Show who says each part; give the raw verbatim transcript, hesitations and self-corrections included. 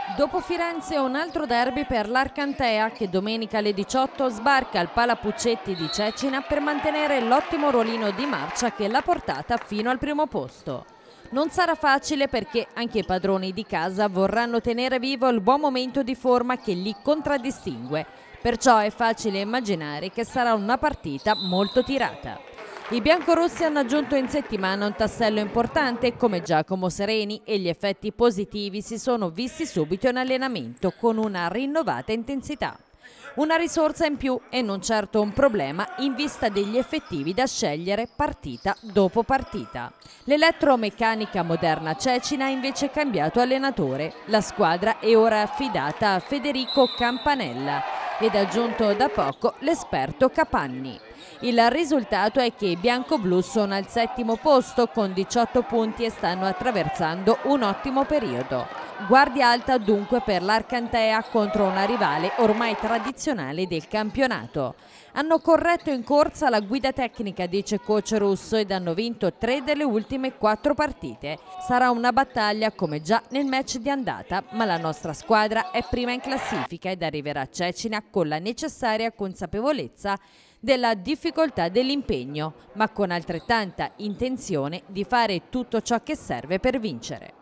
Speaker 1: Dopo Firenze un altro derby per l'Arcantea che domenica alle diciotto sbarca al Palapuccetti di Cecina per mantenere l'ottimo ruolino di marcia che l'ha portata fino al primo posto. Non sarà facile perché anche i padroni di casa vorranno tenere vivo il buon momento di forma che li contraddistingue, perciò è facile immaginare che sarà una partita molto tirata. I biancorossi hanno aggiunto in settimana un tassello importante come Giacomo Sereni e gli effetti positivi si sono visti subito in allenamento con una rinnovata intensità. Una risorsa in più e non certo un problema in vista degli effettivi da scegliere partita dopo partita. L'elettromeccanica moderna Cecina ha invece cambiato allenatore. La squadra è ora affidata a Federico Campanella ed ha aggiunto da poco l'esperto Capanni. Il risultato è che i bianco-blu sono al settimo posto con diciotto punti e stanno attraversando un ottimo periodo. Guardia alta dunque per l'Arcantea contro una rivale ormai tradizionale del campionato. Hanno corretto in corsa la guida tecnica, dice coach russo, ed hanno vinto tre delle ultime quattro partite. Sarà una battaglia come già nel match di andata, ma la nostra squadra è prima in classifica ed arriverà a Cecina con la necessaria consapevolezza della difficoltà dell'impegno, ma con altrettanta intenzione di fare tutto ciò che serve per vincere.